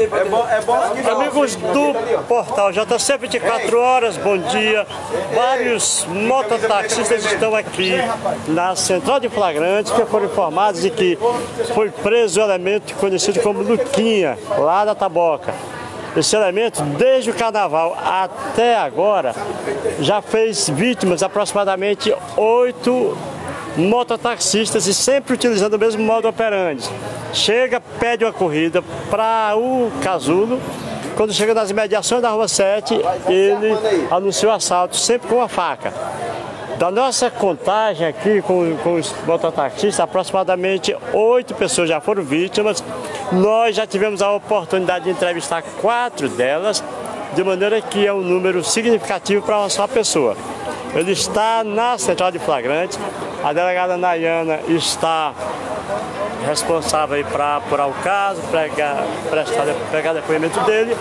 Amigos do portal JC 24 horas, bom dia. Vários mototaxistas estão aqui na central de flagrantes, que foram informados de que foi preso o elemento conhecido como Luquinha, lá da Taboca. Esse elemento, desde o carnaval até agora, já fez vítimas, aproximadamente 8 mototaxistas, e sempre utilizando o mesmo modo operandi. Chega, pede uma corrida para o casulo. Quando chega nas imediações da Rua 7, ele anuncia o assalto, sempre com uma faca. Da nossa contagem aqui com os mototaxistas, aproximadamente 8 pessoas já foram vítimas. Nós já tivemos a oportunidade de entrevistar 4 delas, de maneira que é um número significativo para uma só pessoa. Ele está na central de flagrante, a delegada Nayana está responsável para apurar o caso, pegar depoimento dele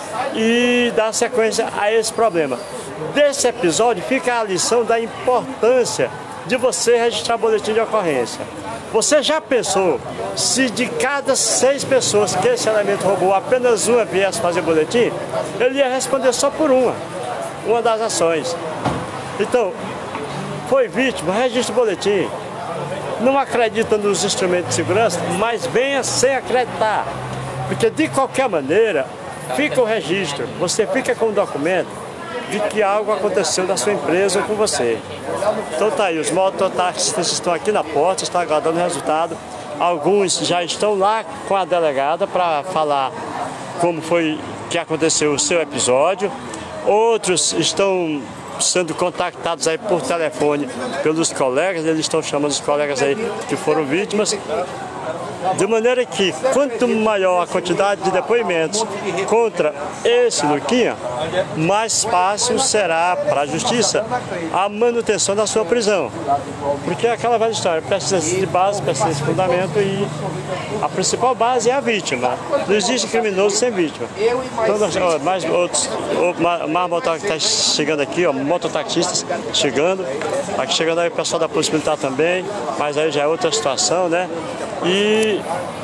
e dar sequência a esse problema. Desse episódio fica a lição da importância de você registrar boletim de ocorrência. Você já pensou se de cada 6 pessoas que esse elemento roubou, apenas uma viesse fazer boletim? Ele ia responder só por uma das ações. Então, foi vítima, registre o boletim. Não acredita nos instrumentos de segurança, mas venha sem acreditar. Porque de qualquer maneira, fica o registro. Você fica com o documento de que algo aconteceu na sua empresa ou com você. Então tá aí, os mototaxistas estão aqui na porta, estão aguardando o resultado. Alguns já estão lá com a delegada para falar como foi que aconteceu o seu episódio. Outros estão sendo contactados aí por telefone pelos colegas, eles estão chamando os colegas aí que foram vítimas, de maneira que quanto maior a quantidade de depoimentos contra esse Luquinha, mais fácil será para a justiça a manutenção da sua prisão. Porque é aquela velha história, precisa de base, precisa de fundamento, e a principal base é a vítima. Não existe criminoso sem vítima. Então, mais mototaxistas chegando aqui, mototaxistas chegando. Aqui chegando aí o pessoal da Polícia Militar também, mas aí já é outra situação, né? E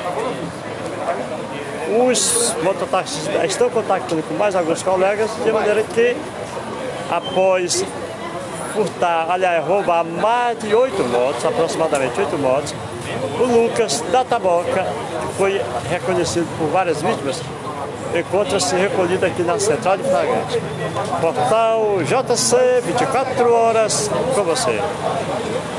os mototaxistas estão contactando com mais alguns colegas, de maneira que, após roubar mais de 8 motos, aproximadamente 8 motos, o Lucas da Taboca, que foi reconhecido por várias vítimas, encontra-se recolhido aqui na central de flagrante. Portal JC 24 horas com você.